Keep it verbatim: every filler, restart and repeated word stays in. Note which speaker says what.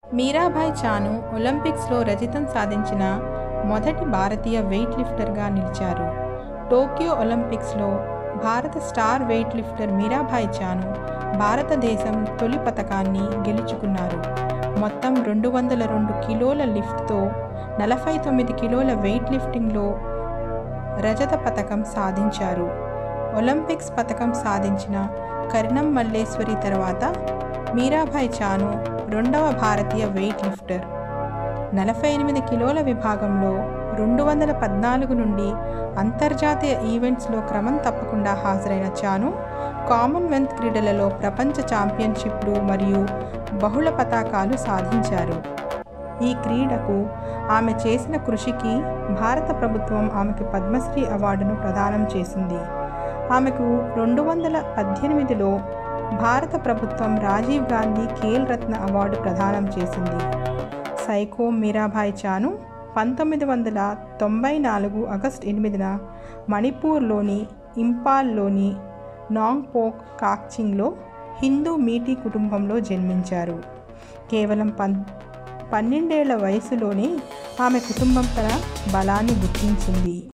Speaker 1: మీరాబాయి చాను ఒలింపిక్స్లో రజతం సాధించిన మొదటి భారతీయ వెయిట్ లిఫ్టర్గా నిలిచారు. టోక్యో ఒలింపిక్స్లో భారత star weight lifter Mirabai Chanu భారతదేశం తొలి పతకాన్ని గెలుచుకున్నారు. మొత్తం రెండు వందల రెండు కిలోల లిఫ్ట్తో నలభై తొమ్మిది కిలోల వెయిట్ లిఫ్టింగ్లో రజత పతకం సాధించారు. ఒలింపిక్స్ పతకం సాధించిన కరిణం మల్లేశ్వరి తర్వాత మీరాబాయి చాను రెండవ భారతీయ వెయిట్ లిఫ్టర్. నలభై ఎనిమిది కిలోల విభాగంలో రెండు వందల పద్నాలుగు నుండి అంతర్జాతీయ ఈవెంట్స్లో క్రమం తప్పకుండా హాజరైన చాను కామన్వెల్త్ క్రీడలలో ప్రపంచ ఛాంపియన్షిప్లు మరియు బహుళ పతాకాలు సాధించారు. ఈ క్రీడకు ఆమె చేసిన కృషికి భారత ప్రభుత్వం ఆమెకు పద్మశ్రీ అవార్డును ప్రదానం చేసింది. ఆమెకు రెండు వందల పద్దెనిమిదిలో భారత ప్రభుత్వం రాజీవ్ గాంధీ ఖేల్ రత్న అవార్డు ప్రదానం చేసింది. సైకో మీరాబాయి చాను పంతొమ్మిది వందల తొంభై నాలుగు ఆగస్టు ఎనిమిదిన మణిపూర్లోని ఇంపాల్లోని నాంగ్పోక్ కాక్చింగ్లో హిందూ మీటీ కుటుంబంలో జన్మించారు. కేవలం పన్ పన్నెండేళ్ల వయసులోనే ఆమె కుటుంబం తన బలాన్ని గుర్తించింది.